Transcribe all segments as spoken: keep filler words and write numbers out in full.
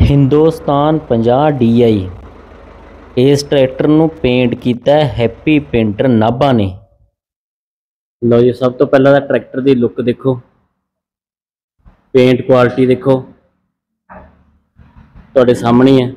हिंदुस्तान पचास D I इस tractor नूं पेंट किया हैप्पी पेंटर नाभा ने। लो जी, सब तो पहला तो ट्रैक्टर की लुक देखो, पेंट क्वालिटी देखो, तुहाडे सामने है।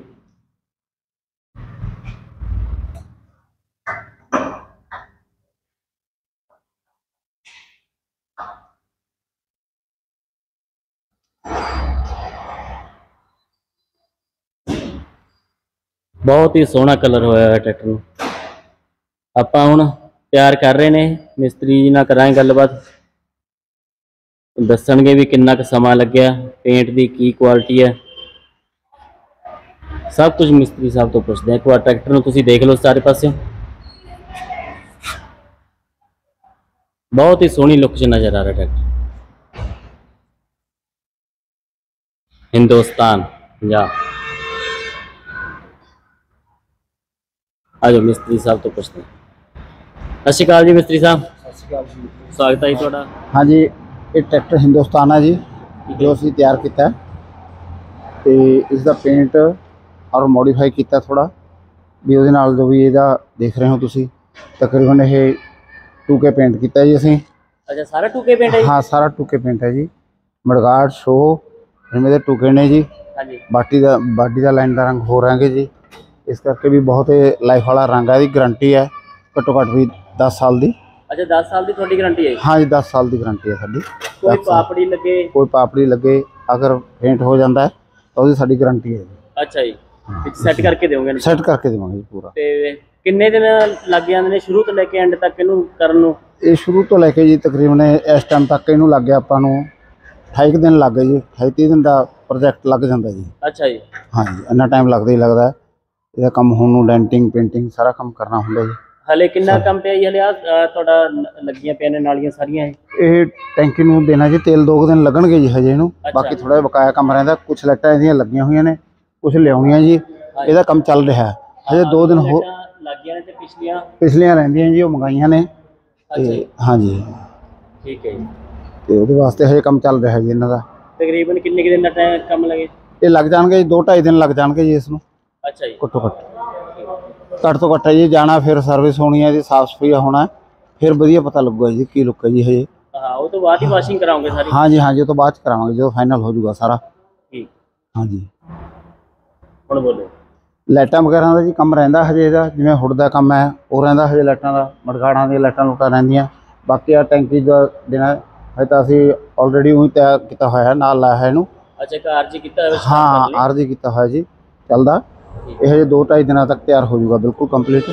बहुत ही सोहना कलर होया है ट्रैक्टर नूं। आपां हुण तैयार कर रहे हैं, मिस्त्री जी नाल करांगे गलबात, दस्सणगे भी किन्ना क समा लग्या, पेंट की की क्वालिटी है, सब कुछ मिस्त्री साहब तो पुछते हैं। एक बार ट्रैक्टर नूं तुसीं देख लो सारे पासे, बहुत ही सोहनी लुक च नज़र आ रहा ट्रैक्टर। हिंदुस्तान पंजाब। आज मिस्त्री साहब तो पुछते हैं। सत श्री अकाल जी मिस्त्री साहब। सत श्री अकाल जी, स्वागत है जी तुहाडा। हाँ जी, ये ट्रैक्टर हिंदुस्तान है जी, जो असीं तैयार किया तो इसका पेंट और मॉडिफाई किया थोड़ा भी उहदे नाल, जो भी इहदा देख रहे हो तुसीं, तकरीबन ये टू के पेंट किया जी असीं। अच्छा, सारा टू के पेंट है? हाँ, सारा टू के पेंट है जी। मड़गाड़ शो इनमें टू के ने जी। हाँ जी। बाटी का बाडी का लाइन का रंग हो रहेंगे जी, इस करके भी बहुत लाइफ वाला रंग है। गारंटी है घट्टो घट्ट भी दस साल की। अच्छा, दस साल की थोड़ी गारंटी है? हाँ जी, दस साल की गारंटी है साडी। कोई पापड़ी लगे कोई पापड़ी लगे अगर पेंट हो जाता है तो उसकी साडी गारंटी है जी। अच्छा जी, सैट करके दोगे? सैट करके देवांगे जी पूरा। ते किन्ने दिन लग जाते हैं शुरू तो लेके एंड तक इनू करन नू? ये शुरू तो लेके जी तकरीबन इस टाइम तक इनू लग गया आपां नू अठाई दिन लग गए जी। अठाई तीह दिन का प्रोजैक्ट लग जाता जी। अच्छा जी। हाँ जी, इन्ना टाइम लगता ही लगता है। यह काम होने डेंटिंग पेंटिंग सारा काम करना होंगे जी। हले कितना काम पे हले आ तुहाडा लगियां पियां ने नालियां सारियां? ये टैंकी नू देना जी तेल दो दिन लगणगे जी हजे इनू। बाकी थोड़ा बकाया काम रहिंदा, कुछ लाइटां इहदियां लगियां होईयां ने, कुछ लियाउणियां जी। इहदा काम चल रहा है हजे दो दिन हो लगियां ने ते पिछलियां पिछलियां रहिंदियां जी, वो मंगाईयां ने। हाँ जी, ठीक है जी। तो उहदे वास्ते हजे काम चल रहा है जी इन्हां दा। तकरीबन किन्ने दिन दा काम लगे? ये लग जाएंगे जी दो ढाई दिन लग जाएंगे जी इसनूं। अच्छा जी। घट्टो घट्ट घट तो घट्ट है जी। जाना फिर सर्विस होनी है जी, साफ सफाई होना है, फिर वधिया पता लगूगा जी की लुक है जी हजे। हाँ, वो तो बाद ही वाशिंग कराओगे सारी? हाँ जी, हाँ जी, तो बाद करावांगे जो फाइनल हो जाऊगा सारा। ठीक। हाँ जी, हुण बोलो। लाइटां वगैरह का जी काम रहिंदा हजे इहदा, जिवें हुड दा काम है वो रहिंदा हजे, लाइटां दा मड़गाड़ां दी लाइटां लूटां रहिंदियां। बाकी आ टैंकी जो देना है तो असीं ऑलरेडी उही तैयार किया होया है, नाल लाया है इहनूं। अच्छा, एक आरजी किया है? हाँ, आरजी किया होया जी, चलदा। ये हजे दो ढाई दिनों तक तैयार हो जाऊगा बिल्कुल कंप्लीट।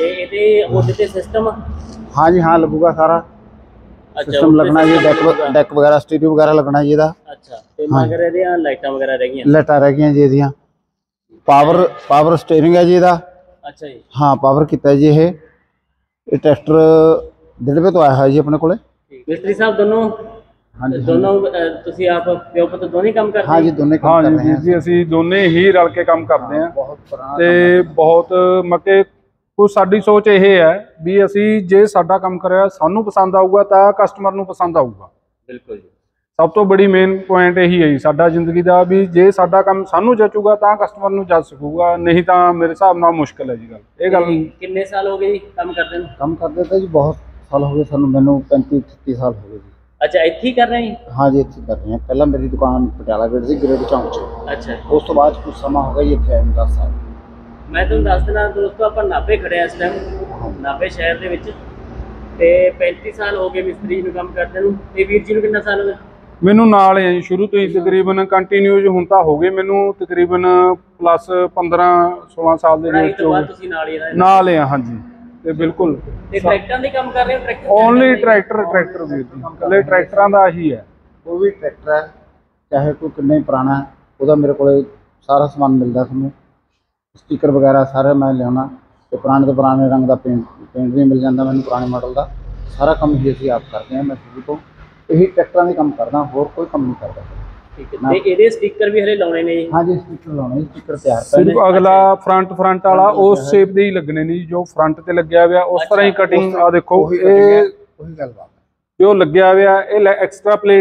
सिस्टम? हाँ जी, हाँ लगूगा सारा। अच्छा, सिस्टम लगना जी, डेक डेक वगैरह स्टीरियो वगैरह लगना जी इहदा। अच्छा, ते मगर इहदियां लाइटां वगैरह रह गईयां? लाइटां रह गईयां जी इहदियां। पावर पावर स्टीयरिंग है जी इहदा। अच्छा जी। हाँ, पावर किया जी। ये ये ट्रैक्टर दिड़बे तो आया है जी अपने कोले। मिस्त्री साहब दोनों? हाँ जी, दोनों तुसीं आप प्यो पुत दोनों ही काम करते? हाँ जी, दोनों काम कर रहे हैं जी। ਅਸੀਂ ਦੋਨੇ ਹੀ ਰਲ ਕੇ ਕੰਮ ਕਰਦੇ ਹਾਂ। ਬਹੁਤ ਪੁਰਾਣਾ ਤੇ ਬਹੁਤ ਮੱਕੇ ਕੁਝ ਸਾਡੀ ਸੋਚ ਇਹ ਹੈ ਵੀ ਅਸੀਂ ਜੇ ਸਾਡਾ ਕੰਮ ਕਰਿਆ ਸਾਨੂੰ ਪਸੰਦ ਆਊਗਾ ਤਾਂ ਕਸਟਮਰ ਨੂੰ ਪਸੰਦ ਆਊਗਾ। ਬਿਲਕੁਲ ਜੀ। ਸਭ ਤੋਂ ਬੜੀ ਮੇਨ ਪੁਆਇੰਟ ਇਹੀ ਹੈ ਜੀ ਸਾਡਾ ਜ਼ਿੰਦਗੀ ਦਾ, ਵੀ ਜੇ ਸਾਡਾ ਕੰਮ ਸਾਨੂੰ ਜਚੂਗਾ ਤਾਂ ਕਸਟਮਰ ਨੂੰ ਜਚ ਸਕੂਗਾ, ਨਹੀਂ ਤਾਂ ਮੇਰੇ ਹਿਸਾਬ ਨਾਲ ਮੁਸ਼ਕਲ ਹੈ ਜੀ ਗੱਲ। ਇਹ ਗੱਲ ਕਿੰਨੇ ਸਾਲ ਹੋ ਗਏ ਜੀ ਕੰਮ ਕਰਦੇ ਨੂੰ? ਕੰਮ ਕਰਦੇ ਤਾਂ ਜੀ ਬਹੁਤ ਸਾਲ ਹੋ ਗਏ ਸਾਨੂੰ, ਮੈਨੂੰ पैंतीस छत्तीस साल हो गए जी। अच्छा, इत्थे ही कर रहे हैं? हाँ जी, इत्थे कर रहे हैं। पहला मेरी दुकान पटियाला गेट सी ग्रेड चौंक च। अच्छा। उस तो बाद कुछ समा हो गया इत्थे आए दस साल। मैं तुहानूं दस देना दोस्तों, आपां नाभे खड़े इस टाइम, नाभे शहर दे विच, ते पैंतीस साल हो गए मिस्त्री नूं काम करदे नूं। ते वीर जी नूं किन्ना साल हो गए? ਮੈਨੂੰ ਨਾਲ ਹੈ ਜੀ ਸ਼ੁਰੂ ਤੋਂ ਹੀ, ਤਕਰੀਬਨ ਕੰਟੀਨਿਊਜ ਹੁਣ ਤਾਂ ਹੋ ਗਏ ਮੈਨੂੰ ਤਕਰੀਬਨ ਪਲੱਸ ਪੰਦਰਾਂ सोलह ਸਾਲ ਦੇ ਵਿੱਚ ਤੋਂ ਬਾਅਦ ਤੁਸੀਂ ਨਾਲ ਹੀ ਰਹੇ? ਨਾਲ ਹੈ ਹਾਂਜੀ, ਤੇ ਬਿਲਕੁਲ। ਤੇ ਟਰੈਕਟਰਾਂ ਦੇ ਕੰਮ ਕਰ ਰਹੇ ਹੋ? ਟਰੈਕਟਰ ਓਨਲੀ ਟਰੈਕਟਰ ਟਰੈਕਟਰ ਵੀਰ ਜੀ, ਕੱਲੇ ਟਰੈਕਟਰਾਂ ਦਾ ਹੀ ਹੈ। वो भी ट्रैक्टर है चाहे कोई किन्ना ही पुराना है, ਉਹਦਾ ਮੇਰੇ ਕੋਲੇ ਸਾਰਾ ਸਮਾਨ ਮਿਲਦਾ ਤੁਹਾਨੂੰ। ਸਟicker ਵਗੈਰਾ ਸਾਰਾ ਮੈਂ ਲਿਆਉਣਾ, ਤੇ ਪੁਰਾਣੇ ਤੋਂ ਪੁਰਾਣੇ ਰੰਗ ਦਾ ਪੇਂਟ ਪੇਂਟ ਵੀ ਮਿਲ ਜਾਂਦਾ ਮੈਨੂੰ, ਪੁਰਾਣੇ ਮਾਡਲ ਦਾ ਸਾਰਾ ਕੰਮ ਹੀ ਅਸੀਂ ਆਪ ਕਰਦੇ ਹਾਂ। ਮੈਂ ਸ਼ੁਰੂ ਤੋਂ ਇਹੀ ਟਰੈਕਟਰਾਂ ਦੇ ਕੰਮ ਕਰਦਾ, ਹੋਰ ਕੋਈ ਕੰਮ ਨਹੀਂ ਕਰਦਾ। ਠੀਕ ਹੈ, ਤੇ ਇਹਦੇ ਸਟicker ਵੀ ਹਲੇ ਲਾਉਣੇ ਨੇ ਜੀ? हाँ जी, स्टिकर लाने, स्टिकर तैयार ਸਿਰਫ ਅਗਲਾ ਫਰੰਟ ਫਰੰਟ ਵਾਲਾ ਉਸ ਸ਼ੇਪ ਦੇ ਹੀ ਲੱਗਣੇ ਨੇ ਜੀ, ਜੋ ਫਰੰਟ ਤੇ ਲੱਗਿਆ ਹੋਇਆ ਉਸ ਤਰ੍ਹਾਂ ਹੀ ਕਟਿੰਗ। ਆ ਦੇਖੋ, ਇਹ ਉਹੀ ਗੱਲ ਬਾਤ ਜੋ ਲੱਗਿਆ ਹੋਇਆ ਇਹ ਐਕਸਟਰਾ ਪਲੇਟ ਹੈ।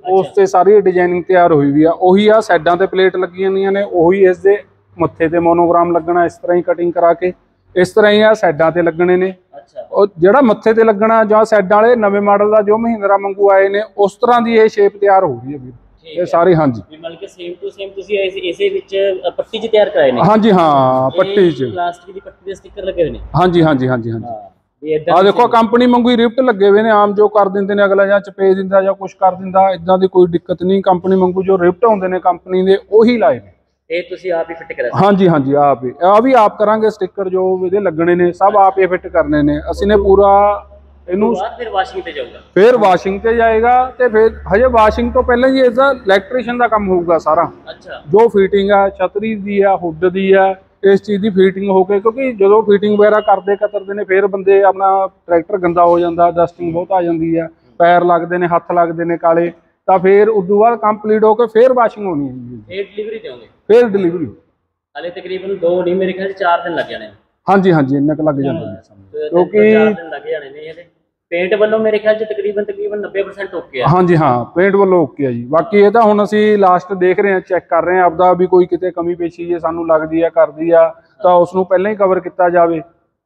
ਉਸ ਤੇ ਸਾਰੀ ਡਿਜ਼ਾਈਨਿੰਗ ਤਿਆਰ ਹੋਈ ਵੀ ਆ। ਉਹੀ ਆ ਸਾਈਡਾਂ ਤੇ ਪਲੇਟ ਲੱਗੀਆਂ ਹੁੰਦੀਆਂ ਨੇ, ਉਹੀ ਇਸ ਦੇ ਮੱਥੇ ਤੇ ਮੋਨੋਗ੍ਰਾਮ ਲੱਗਣਾ, ਇਸ ਤਰ੍ਹਾਂ ਹੀ ਕਟਿੰਗ ਕਰਾ ਕੇ ਇਸ ਤਰ੍ਹਾਂ ਹੀ ਆ ਸਾਈਡਾਂ ਤੇ ਲੱਗਣੇ ਨੇ। ਅੱਛਾ, ਉਹ ਜਿਹੜਾ ਮੱਥੇ ਤੇ ਲੱਗਣਾ ਜਾਂ ਸਾਈਡਾਂ ਵਾਲੇ ਨਵੇਂ ਮਾਡਲ ਦਾ ਜੋ ਮਹਿੰਦਰਾ ਵਾਂਗੂ ਆਏ ਨੇ ਉਸ ਤਰ੍ਹਾਂ ਦੀ ਇਹ ਸ਼ੇਪ ਤਿਆਰ ਹੋ ਰਹੀ ਹੈ ਵੀਰ ਇਹ ਸਾਰੀ। ਹਾਂਜੀ, ਵੀ ਮਤਲਬ ਕਿ ਸੇਮ ਟੂ ਸੇਮ ਤੁਸੀਂ ਇਸ ਇਸੇ ਵਿੱਚ ਪੱਟੀ 'ਚ ਤਿਆਰ ਕਰਾਏ ਨੇ? ਹਾਂਜੀ ਹਾਂ, ਪੱਟੀ 'ਚ ਪਲਾਸਟਿਕ ਦੀ ਪੱਟੀ ਦੇ ਸਟicker ਲੱਗੇ ਹੋਏ ਨੇ। ਹਾਂਜੀ ਹਾਂਜੀ ਹਾਂਜੀ ਹਾਂਜੀ, ਵੀ ਇਦਾਂ ਆ ਦੇਖੋ ਕੰਪਨੀ ਵਾਂਗੂ ਹੀ ਰਿਫਟ ਲੱਗੇ ਹੋਏ ਨੇ। ਆਮ ਜੋ ਕਰ ਦਿੰਦੇ ਨੇ ਅਗਲਾ ਜਾਂ ਚਪੇਜ ਦਿੰਦਾ ਜਾਂ ਕੁਝ ਕਰ ਦਿੰਦਾ, ਇਦਾਂ ਦੀ ਕੋਈ ਦਿੱਕਤ ਨਹੀਂ। ਕੰਪਨੀ ਵਾਂਗੂ ਜੋ ਰਿਫਟ ਆਉਂਦੇ ਨੇ ਕੰਪਨੀ ਦੇ ਉਹੀ ਲਾਏ ਨੇ। ਇਹ ਤੁਸੀਂ ਆਪ ਹੀ ਫਿੱਟ ਕਰਿਆ? ਹਾਂਜੀ ਹਾਂਜੀ, ਆਪ ਹੀ ਆ ਵੀ ਆਪ ਕਰਾਂਗੇ। ਸਟicker ਜੋ ਇਹਦੇ ਲੱਗਣੇ ਨੇ ਸਭ ਆਪ ਹੀ ਫਿੱਟ ਕਰਨੇ ਨੇ ਅਸੀਂ ਨੇ ਪੂਰਾ। ਇਹਨੂੰ ਫਿਰ ਵਾਸ਼ਿੰਗ ਤੇ ਜਾਊਗਾ? ਫਿਰ ਵਾਸ਼ਿੰਗ ਤੇ ਜਾਏਗਾ ਤੇ ਫਿਰ ਹਜੇ ਵਾਸ਼ਿੰਗ ਤੋਂ ਪਹਿਲਾਂ ਹੀ ਇਹਦਾ ਇਲੈਕਟ੍ਰੀਸ਼ੀਅਨ ਦਾ ਕੰਮ ਹੋਊਗਾ ਸਾਰਾ। ਅੱਛਾ, ਜੋ ਫਿਟਿੰਗ ਆ ਛਤਰੀ ਦੀ ਆ, ਹੁੱਡ ਦੀ ਆ, ਇਸ ਚੀਜ਼ ਦੀ ਫਿਟਿੰਗ ਹੋ ਕੇ, ਕਿਉਂਕਿ ਜਦੋਂ ਫਿਟਿੰਗ ਵਗੈਰਾ ਕਰਦੇ ਕਤਰਦੇ ਨੇ ਫਿਰ ਬੰਦੇ ਆਪਣਾ ਟਰੈਕਟਰ ਗੰਦਾ ਹੋ ਜਾਂਦਾ, ਡਸਟਿੰਗ ਬਹੁਤ ਆ ਜਾਂਦੀ ਆ, ਪੈਰ ਲੱਗਦੇ ਨੇ, ਹੱਥ ਲੱਗਦੇ ਨੇ ਕਾਲੇ, ਤਾਂ ਫਿਰ ਉਦੋਂ ਬਾਅਦ ਕੰਪਲੀਟ ਹੋ ਕੇ ਫਿਰ ਵਾਸ਼ਿੰਗ ਹੋਣੀ ਹੈ ਜੀ। ਇਹ ਡਿਲੀਵਰੀ ਦਿਓਗੇ? ਫਿਰ ਡਿਲੀਵਰੀ ਹਲੇ ਤਕਰੀਬਨ ਦੋ ਨਹੀਂ, ਮੇਰੇ ਖਿਆਲ ਚਾਰ ਦਿਨ ਲੱਗ ਜਾਣੇ। ਹਾਂਜੀ ਹਾਂਜੀ, ਇੰਨਾ ਕੁ ਲੱਗ ਜਾਂਦਾ ਕਿਉਂਕਿ ਚਾਰ ਦਿਨ ਲੱਗ ਜਾਣੇ ਨੇ। ਇਹਦੇ ਪੇਂਟ ਵੱਲੋਂ ਮੇਰੇ ਖਿਆਲ 'ਚ ਤਕਰੀਬਨ ਤਕਰੀਬਨ ਨੱਬੇ ਪਰਸੈਂਟ ਓਕੇ ਆ। ਹਾਂਜੀ ਹਾਂ, ਪੇਂਟ ਵੱਲੋਂ ਓਕੇ ਆ ਜੀ। ਬਾਕੀ ਇਹ ਤਾਂ ਹੁਣ ਅਸੀਂ ਲਾਸਟ ਦੇਖ ਰਹੇ ਹਾਂ, ਚੈੱਕ ਕਰ ਰਹੇ ਹਾਂ ਆਪਦਾ ਵੀ ਕੋਈ ਕਿਤੇ ਕਮੀ ਪੇਸ਼ੀ ਜੇ ਸਾਨੂੰ ਲੱਗਦੀ ਆ ਕਰਦੀ ਆ ਤਾਂ ਉਸ ਨੂੰ ਪਹਿਲਾਂ ਹੀ ਕਵਰ ਕੀਤਾ ਜਾਵੇ।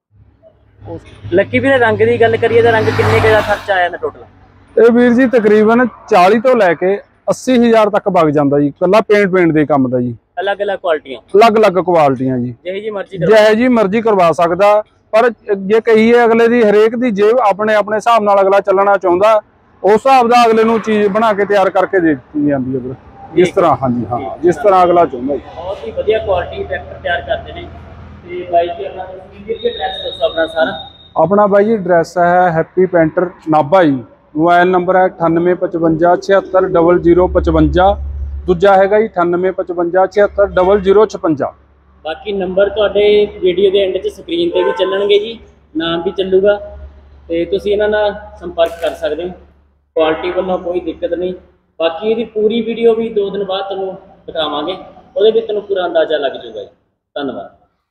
ਲੱਕੀ ਵੀਰੇ ਰੰਗ ਦੀ ਗੱਲ ਕਰੀਏ ਤਾਂ ਰੰਗ ਕਿੰਨੇ ਕੁ ਦਾ ਖਰਚਾ ਆ ਜਾਂਦਾ ਟੋਟਲ? ਇਹ ਵੀਰ ਜੀ ਤਕਰੀਬਨ ਚਾਲੀ ਤੋਂ ਲੈ ਕੇ ਅੱਸੀ ਹਜ਼ਾਰ ਤੱਕ ਵਗ ਜਾਂਦਾ ਜੀ, ਕੱਲਾ ਪੇਂਟ ਪੇਂਟ ਦੇ ਕੰਮ ਦਾ ਜੀ। ਅਲੱਗ ਅਲੱਗ ਕੁਆਲਿਟੀਆਂ? ਅਲੱਗ ਅਲੱਗ ਕੁਆਲਿਟੀਆਂ ਜੀ, ਜਿਹੇ ਜੀ ਮਰਜ਼ੀ ਜਿਹੇ ਜੀ ਮਰਜ਼ੀ ਕਰਵਾ ਸਕਦਾ। ਪਰ ਜੇ ਕਹੀਏ ਅਗਲੇ ਦੀ ਹਰੇਕ ਦੀ ਜੇਬ ਆਪਣੇ ਆਪਣੇ ਹਿਸਾਬ ਨਾਲ ਅਗਲਾ ਚੱਲਣਾ ਚਾਹੁੰਦਾ, ਉਸ ਹਿਸਾਬ ਦਾ ਅਗਲੇ ਨੂੰ ਚੀਜ਼ ਬਣਾ ਕੇ ਤਿਆਰ ਕਰਕੇ ਦੇ ਦਿੱਤੀ ਜਾਂਦੀ ਹੈ ਵੀਰ, ਜਿਸ ਤਰ੍ਹਾਂ। ਹਾਂਜੀ ਹਾਂ, ਜਿਸ ਤਰ੍ਹਾਂ ਅਗਲਾ ਚਾਹੁੰਦਾ ਜੀ। ਬਹੁਤ ਹੀ ਵਧੀਆ ਕੁਆਲਿਟੀ ਟਰੈਕਟਰ ਤਿਆਰ ਕਰਦੇ ਨੇ। ਤੇ ਬਾਈ ਜੀ ਆਪਣਾ ਐਡਰੈਸ ਦੱਸੋ ਆਪਣਾ ਸਾਰਾ। ਆਪਣਾ ਬਾਈ ਜੀ ਐਡਰੈਸ ਹੈ ਹੈਪੀ ਪੇਂਟਰ ਨਾਭਾ ਜੀ। ਮੋਬਾਈਲ ਨੰਬਰ ਹੈ ਅਠਾਨਵੇਂ ਪਚਵੰਜਾ ਛਿਹੱਤਰ ਡਬਲ ਜ਼ੀਰੋ ਪਚਵੰਜਾ। ਦੂਜਾ ਹੈਗਾ ਜੀ ਅਠਾਨਵੇਂ ਪਚਵੰਜਾ ਛਿਹੱਤਰ ਡਬਲ ਜ਼ੀਰੋ ਛਪੰਜਾ। ਬਾਕੀ ਨੰਬਰ ਤੁਹਾਡੇ ਵੀਡੀਓ ਦੇ ਐਂਡ 'ਚ ਸਕਰੀਨ ਤੇ ਵੀ ਚੱਲਣਗੇ ਜੀ, ਨਾਮ ਵੀ ਚੱਲੂਗਾ, ਤੇ ਤੁਸੀਂ ਇਹਨਾਂ ਨਾਲ ਸੰਪਰਕ ਕਰ ਸਕਦੇ ਹੋ। ਕੁਆਲਿਟੀ ਵੱਲੋਂ ਕੋਈ ਦਿੱਕਤ ਨਹੀਂ। ਬਾਕੀ ਇਹਦੀ ਪੂਰੀ ਵੀਡੀਓ ਵੀ ਦੋ ਦਿਨ ਬਾਅਦ ਤੁਹਾਨੂੰ ਦਿਖਾਵਾਂਗੇ, ਉਹਦੇ ਵਿੱਚ ਤੁਹਾਨੂੰ ਪੂਰਾ ਅੰਦਾਜ਼ਾ ਲੱਗ ਜਾਊਗਾ ਜੀ। ਧੰਨਵਾਦ।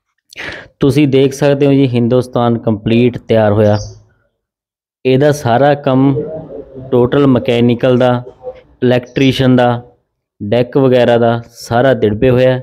ਤੁਸੀਂ ਦੇਖ ਸਕਦੇ ਹੋ ਜੀ ਹਿੰਦੁਸਤਾਨ ਕੰਪਲੀਟ ਤਿਆਰ ਹੋਇਆ। ਇਹਦਾ ਸਾਰਾ ਕੰਮ ਟੋਟਲ ਮਕੈਨੀਕਲ ਦਾ, ਇਲੈਕਟ੍ਰੀਸ਼ੀਅਨ ਦਾ, ਡੈਕ ਵਗੈਰਾ ਦਾ ਸਾਰਾ ਦਿੜਬੇ ਹੋਇਆ।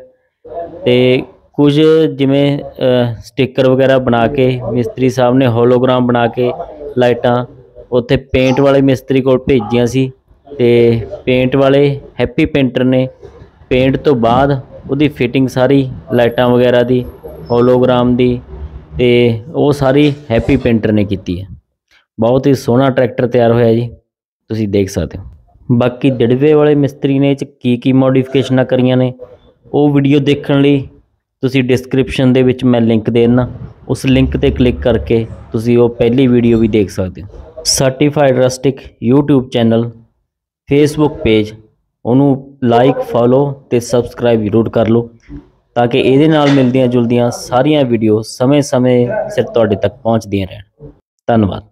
ਤੇ ਕੁਝ ਜਿਵੇਂ ਸਟicker ਵਗੈਰਾ ਬਣਾ ਕੇ ਮਿਸਤਰੀ ਸਾਹਿਬ ਨੇ ਹੋਲੋਗ੍ਰਾਮ ਬਣਾ ਕੇ ਲਾਈਟਾਂ ਉੱਥੇ ਪੇਂਟ ਵਾਲੇ ਮਿਸਤਰੀ ਕੋਲ ਭੇਜੀਆਂ ਸੀ, ਤੇ ਪੇਂਟ ਵਾਲੇ ਹੈਪੀ ਪੇਂਟਰ ਨੇ ਪੇਂਟ ਤੋਂ ਬਾਅਦ ਉਹਦੀ ਫਿਟਿੰਗ ਸਾਰੀ ਲਾਈਟਾਂ ਵਗੈਰਾ ਦੀ, ਹੋਲੋਗ੍ਰਾਮ ਦੀ, ਤੇ ਉਹ ਸਾਰੀ ਹੈਪੀ ਪੇਂਟਰ ਨੇ ਕੀਤੀ ਹੈ। ਬਹੁਤ ਹੀ ਸੋਹਣਾ ਟਰੈਕਟਰ ਤਿਆਰ ਹੋਇਆ ਜੀ, ਤੁਸੀਂ ਦੇਖ ਸਕਦੇ ਹੋ। ਬਾਕੀ ਦਿੜਵੇ ਵਾਲੇ ਮਿਸਤਰੀ ਨੇ ਇਹ 'ਚ ਕੀ ਕੀ ਮੋਡੀਫਿਕੇਸ਼ਨਾਂ ਕਰੀਆਂ ਨੇ, ਉਹ ਵੀਡੀਓ ਦੇਖਣ ਲਈ ਤੁਸੀਂ ਡਿਸਕ੍ਰਿਪਸ਼ਨ ਦੇ ਵਿੱਚ ਮੈਂ ਲਿੰਕ ਦੇ ਦਿੰਦਾ, ਉਸ ਲਿੰਕ 'ਤੇ ਕਲਿੱਕ ਕਰਕੇ ਤੁਸੀਂ ਉਹ ਪਹਿਲੀ ਵੀਡੀਓ ਵੀ ਦੇਖ ਸਕਦੇ ਹੋ। Certified rustic YouTube channel, Facebook page, ਉਹਨੂੰ ਲਾਈਕ, ਫੋਲੋ ਅਤੇ ਸਬਸਕ੍ਰਾਈਬ ਜ਼ਰੂਰ ਕਰ ਲਓ, ਤਾਂ ਕਿ ਇਹਦੇ ਨਾਲ ਮਿਲਦੀਆਂ ਜੁਲਦੀਆਂ ਸਾਰੀਆਂ ਵੀਡੀਓ ਸਮੇਂ ਸਮੇਂ ਸਿਰ ਤੁਹਾਡੇ ਤੱਕ ਪਹੁੰਚਦੀਆਂ ਰਹਿਣ। ਧੰਨਵਾਦ।